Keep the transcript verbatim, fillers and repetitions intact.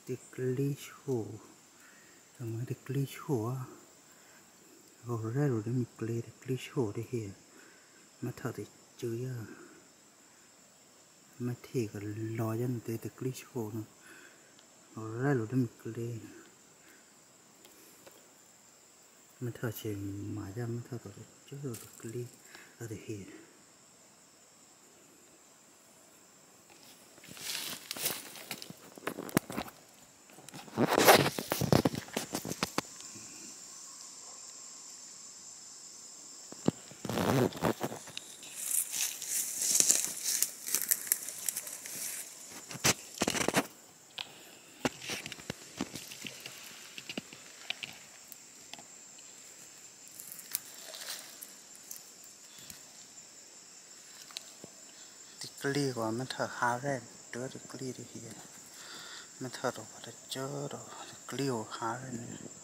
Tikli show, thằng tikli show á, rồi ra rồi để mình play tikli show đây here, mà thợ thì chơi á, mà thì cái lo dân tới tikli show nữa, rồi ra rồi để mình play, mà thợ chỉ mà ra mà thợ thì chơi rồi tikli ở đây here. Tikli của mình thợ há ra đỡ tikli đi here, mình thợ rồi phải chơi rồi tikli của há ra nữa.